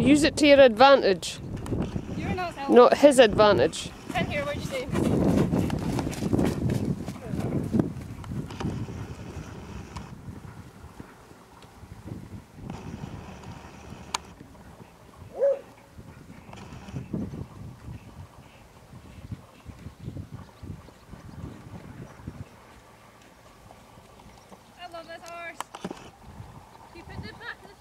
Use it to your advantage. You're not selling. Not his advantage. Sit here, what you say? I love this horse. You put it back in the